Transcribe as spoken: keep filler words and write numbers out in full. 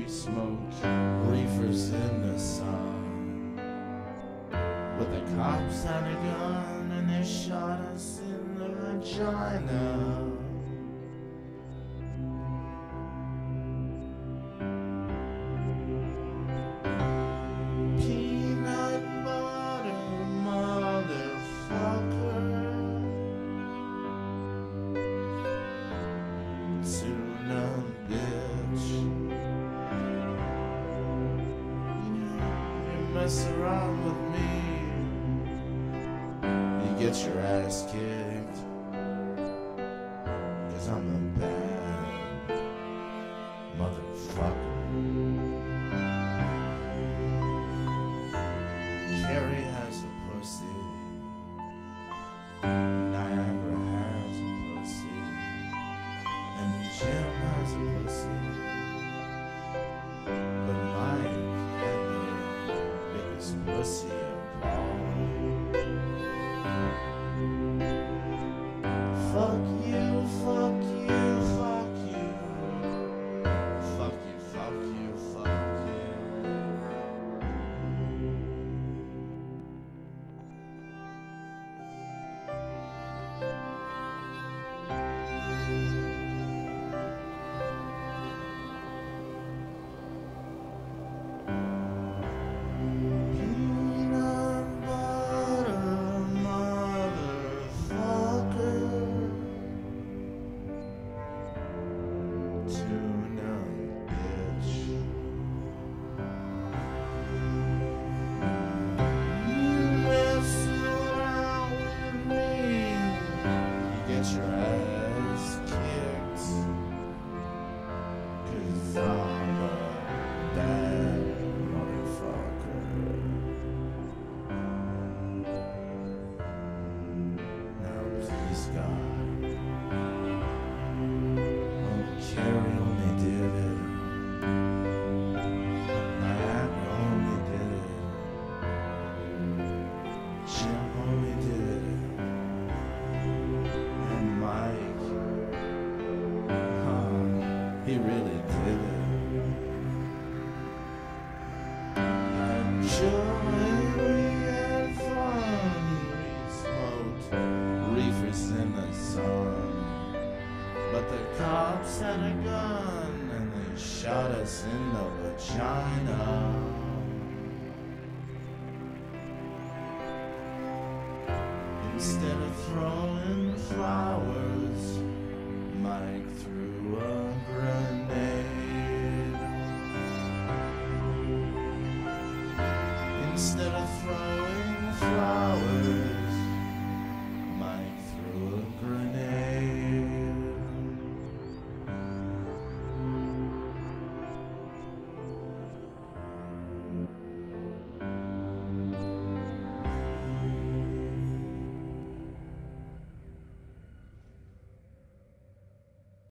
we smoked reefers in the sun. But the cops had a gun and they shot us in the vagina. Peanut butter motherfucker. Tuna bitch. You mess around with me, you get your ass kicked. Cause I'm a bad motherfucker. Carrie has a pussy. Niagara has a pussy. And Jim has a pussy. But Mike had the biggest pussy of all. Fuck you, fuck you, fuck you. Fuck you, fuck you, fuck you. Peanut butter motherfucker. Tuna bitch. You mess around with me, you get your ass kicked. Cause I'm a bad motherfucker. Now please God, oh Carrie only did it. Niagara only did it. Jim only did it. And Mike, huh, he really did it. And Joey had fun, we smoked reefers in the sun. But the cops had a gun and they shot us in the vagina. Instead of throwing flowers, Mike threw a